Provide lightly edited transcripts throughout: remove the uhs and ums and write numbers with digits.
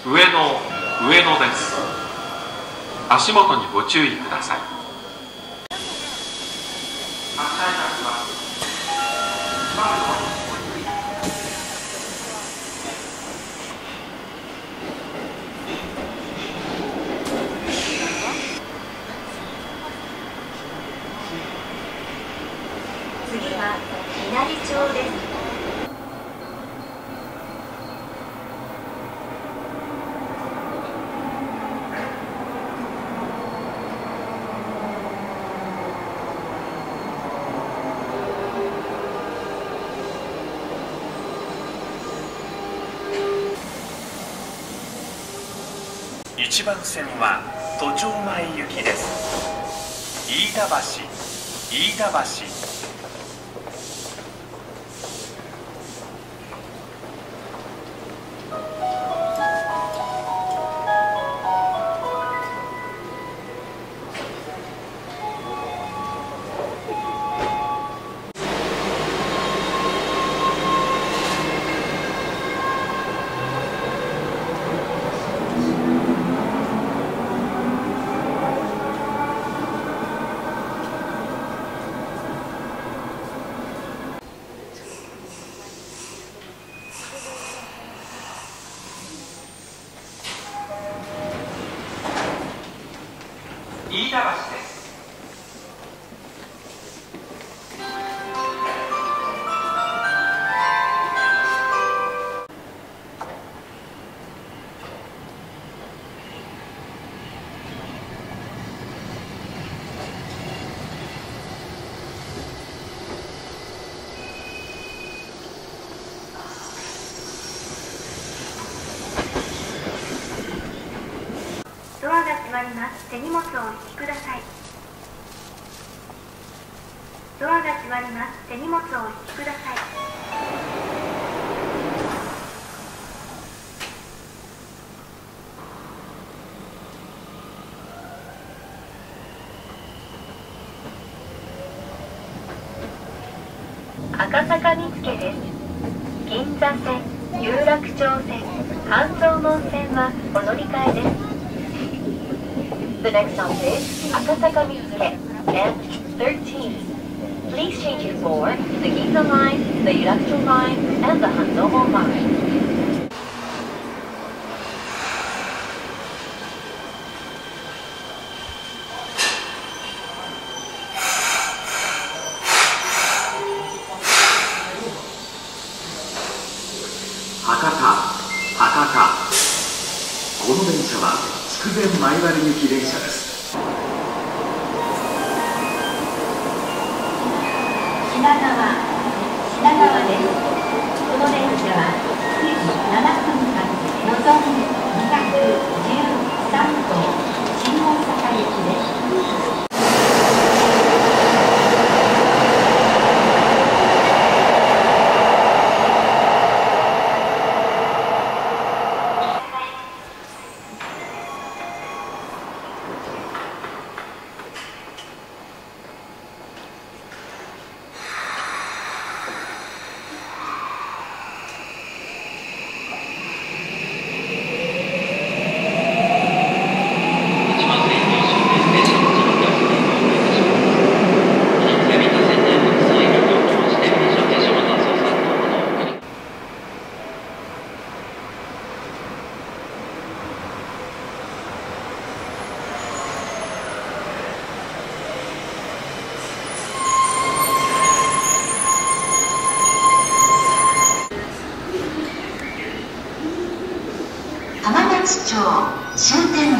上野です。足元にご注意ください。 次は稲荷町です。 1番線は都庁前行きです。飯田橋。 飯田橋です。 ドアが閉まります。手荷物をお引きください。ドアが閉まります。手荷物をお引きください。赤坂見附です。銀座線、有楽町線、半蔵門線はお乗り換えです。The next stop is Akasaka Mitsuke, N13. Please change it for the Ginza line, the Yurakucho line, and the Hanzomon line. 博多。この電車は筑前前原行き電車です。 品川です。この電車は9時7分間のぞみ213号新大阪行きです。 町終点です。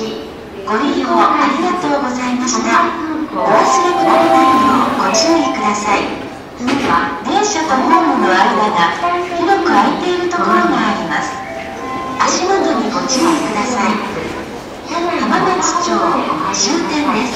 ご利用ありがとうございました。お忘れ物のないようご注意ください。電車とホームの間が広く空いているところがあります。足元にご注意ください。浜松町終点です。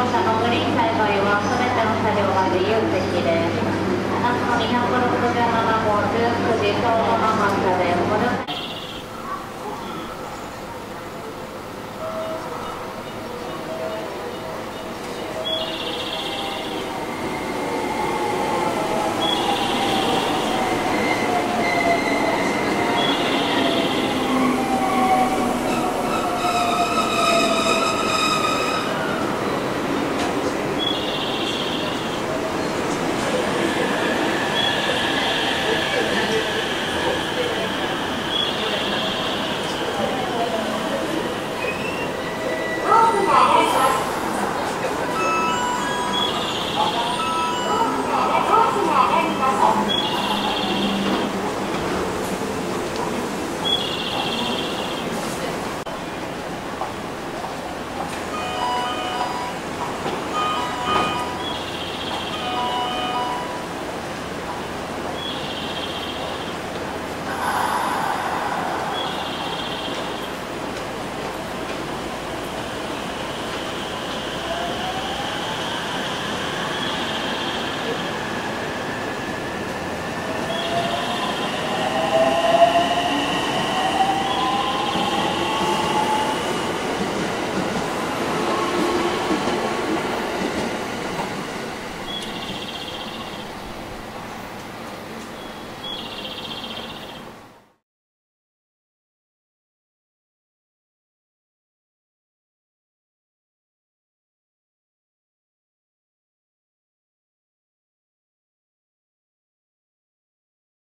車のグリーン栽培は全ての車両が自由席です。夏の267号19時ちょうどの発車です。ご乗車